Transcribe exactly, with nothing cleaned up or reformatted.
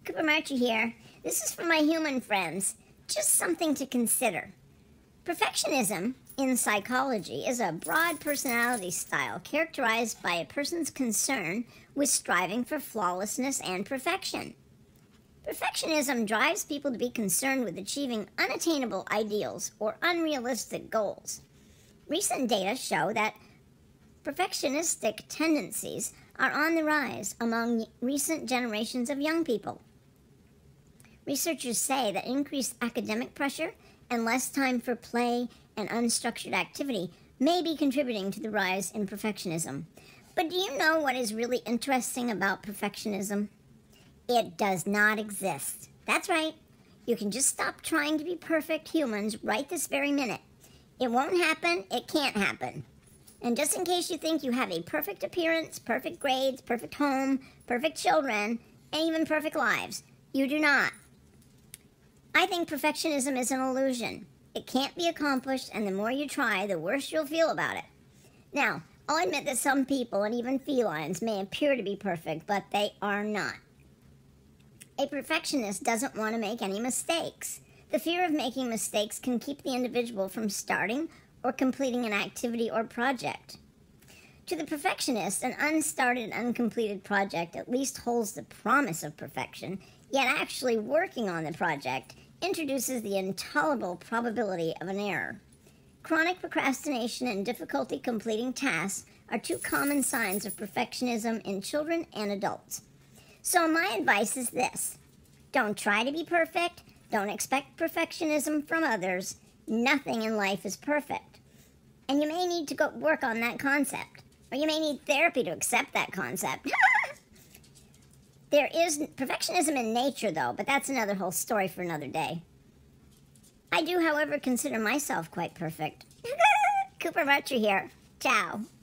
Cooper Marcher here. This is for my human friends. Just something to consider. Perfectionism in psychology is a broad personality style characterized by a person's concern with striving for flawlessness and perfection. Perfectionism drives people to be concerned with achieving unattainable ideals or unrealistic goals. Recent data show that perfectionistic tendencies are on the rise among recent generations of young people. Researchers say that increased academic pressure and less time for play and unstructured activity may be contributing to the rise in perfectionism. But do you know what is really interesting about perfectionism? It does not exist. That's right. You can just stop trying to be perfect humans right this very minute. It won't happen. It can't happen. And just in case you think you have a perfect appearance, perfect grades, perfect home, perfect children, and even perfect lives, you do not. I think perfectionism is an illusion. It can't be accomplished, and the more you try, the worse you'll feel about it. Now, I'll admit that some people, and even felines, may appear to be perfect, but they are not. A perfectionist doesn't want to make any mistakes. The fear of making mistakes can keep the individual from starting or completing an activity or project. To the perfectionist, an unstarted, uncompleted project at least holds the promise of perfection, yet actually working on the project introduces the intolerable probability of an error. Chronic procrastination and difficulty completing tasks are two common signs of perfectionism in children and adults. So my advice is this: don't try to be perfect, don't expect perfectionism from others. Nothing in life is perfect. And you may need to go work on that concept, or you may need therapy to accept that concept. There is perfectionism in nature, though, but that's another whole story for another day. I do, however, consider myself quite perfect. Cooper Marcher here. Ciao.